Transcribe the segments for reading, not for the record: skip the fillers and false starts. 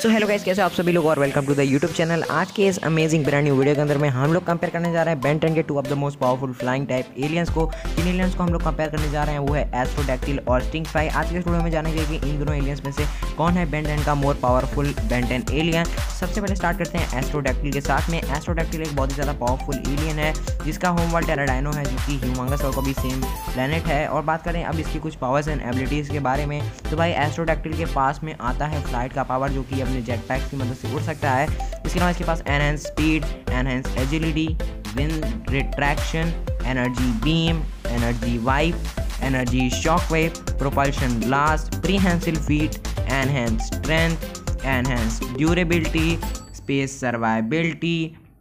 So hello guys, कैसे आप सभी लोग और welcome to the YouTube channel. आज के इस अमेजिंग ब्रांड न्यू वीडियो के अंदर में हम लोग कंपेयर करने जा रहे हैं बेन 10 के two of the most powerful flying type aliens को। जिन एलियंस को हम लोग कंपेयर करने जा रहे हैं वो है एस्ट्रोडैक्टिल और स्टिंग फ्लाई। आज के इस वीडियो में जानेंगे कि इन दोनों एलियंस में से कौन है बेन 10 का मोर पावरफुल बेन 10 एलियन। सबसे पहले स्टार्ट करते हैं एस्ट्रोडैक्टिल के साथ में। एस्ट्रोडैक्टिल एक बहुत ही ज़्यादा पावरफुल एलियन है जिसका होम वर्ल्ड टेराडाइनो है, जो कि ह्यूमंगस और भी सेम प्लेनेट है। और बात करें अब इसकी कुछ पावर्स एंड एबिलिटीज़ के बारे में, तो भाई एस्ट्रोडैक्टिल के पास में आता है फ्लाइट का पावर, जो कि अपने जेट पैक की मदद से उड़ सकता है। इसके अलावा इसके पास enhance speed, enhance agility, wind retraction, energy beam, energy wipe, energy shock wave, propulsion blast, prehensile feet, enhance strength, enhance durability, space survivability,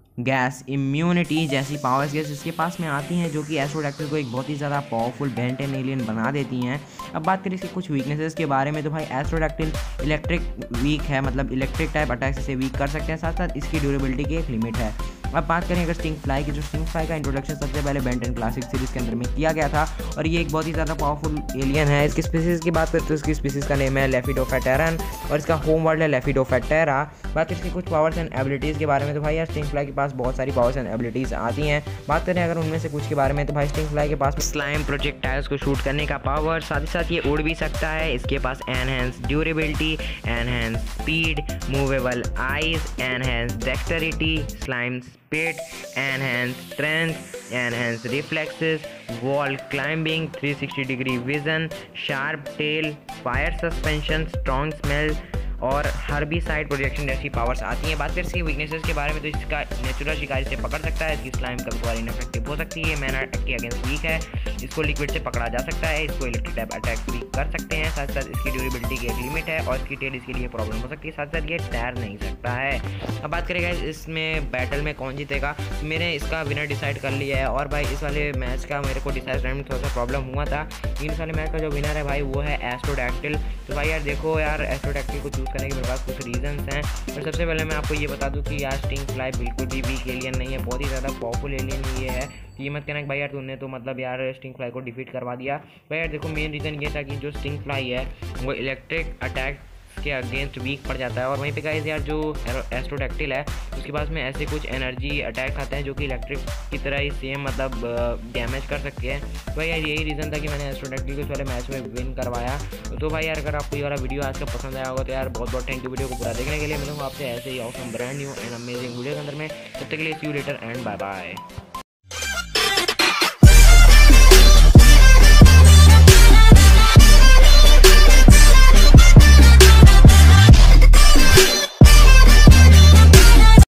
gas immunity जैसी पावर्स गैस इसके पास में आती हैं, जो कि एस्ट्रोडैक्टिल को एक बहुत ही ज़्यादा पावरफुल बेन 10 एलियन बना देती हैं। अब बात करें इसकी कुछ वीकनेसेस के बारे में, तो भाई एस्ट्रोडैक्टिल इलेक्ट्रिक वीक है, मतलब इलेक्ट्रिक टाइप अटैक से वीक कर सकते हैं। साथ साथ इसकी ड्यूरेबिलिटी की एक लिमिट है। अब बात करें अगर स्टिंग फ्लाई की, जो स्टिंग फ्लाई का इंट्रोडक्शन सबसे पहले बेन 10 क्लासिक सीरीज के अंदर में किया गया था, और ये एक बहुत ही ज़्यादा पावरफुल एलियन है। इसकी स्पीसीज़ की बात करें तो इसकी स्पीसीज़ का नेम है लेपिडोप्टेरन और इसका होम वर्ल्ड है लेपिडोप्टेरा। बात करें इसकी कुछ पावर्स एंड एबिलिटीज़ के बारे में, तो भाई यार स्टिंग फ्लाई के पास बहुत सारी पावर्स एंड एबिलिटीज़ आती हैं। बात करें अगर उनमें से कुछ के बारे में, तो भाई स्टिंग फ्लाई के पास स्लाइम प्रोजेक्टाइल्स को शूट करने का पावर, साथ ही साथ ये उड़ भी सकता है। इसके पास enhance durability, enhance speed, movable eyes, enhance dexterity, slime speed, enhance strength, enhance reflexes, wall climbing, 360 degree vision, sharp tail, fire suspension, strong smell और हर्बिसाइड प्रोजेक्शन जैसी पावर्स आती हैं। बात करें इसकी वीकनेसेस के बारे में, तो इसका नेचुरल शिकारी से पकड़ सकता है। इसकी स्लाइम कभी कभार इनफेक्टिव हो सकती है, मैन अटैक के अगेंस्ट वीक है। इसको लिक्विड से पकड़ा जा सकता है, इसको इलेक्ट्रिक टाइप अटैक भी कर सकते हैं। साथ साथ इसकी ड्यूरेबिलिटी की एक लिमिट है और इसकी टेल इसके लिए प्रॉब्लम हो सकती है। साथ साथ ये तैर नहीं सकता है। अब बात करेंगे इसमें बैटल में कौन जीतेगा, मैंने इसका विनर डिसाइड कर लिया है। और भाई इस वाले मैच का मेरे को डिसाइड करने में थोड़ा सा प्रॉब्लम हुआ था। इन वाले मैच का जो विनर है भाई वो है एस्ट्रोडैक्टिल। तो भाई यार देखो यार, एस्ट्रोडैक्टिल को चूज़ करने के मेरे पास कुछ रीजंस हैं। और सबसे पहले मैं आपको ये बता दूं कि यार स्टिंग फ्लाई बिल्कुल भी वीक एलियन नहीं है, बहुत ही ज़्यादा पावरफुल एलियन ये है। ये मत कहना कि भाई यार तूने तो मतलब यार स्टिंग फ्लाई को डिफीट करवा दिया। भाई यार देखो, मेन रीज़न ये था कि जो स्टिंग फ्लाई है वो इलेक्ट्रिक अटैक के अगेंस्ट वीक पड़ जाता है। और वहीं पे गाइस यार जो एस्ट्रोडैक्टिल है उसके पास में ऐसे कुछ एनर्जी अटैक आते हैं जो कि इलेक्ट्रिक की तरह ही सेम मतलब डैमेज कर सकते हैं। तो भाई यार यही रीज़न था कि मैंने एस्ट्रोडैक्टिल को इस वाले मैच में विन करवाया। तो भाई यार अगर आपको ये वाला वीडियो आज का पसंद आया होगा तो यार बहुत बहुत थैंक यू वीडियो को पूरा देखने के लिए। मिलूंगा आपसे ऐसे ही awesome brand new and amazing video के अंदर में। तब तक के लिए see you later and bye bye.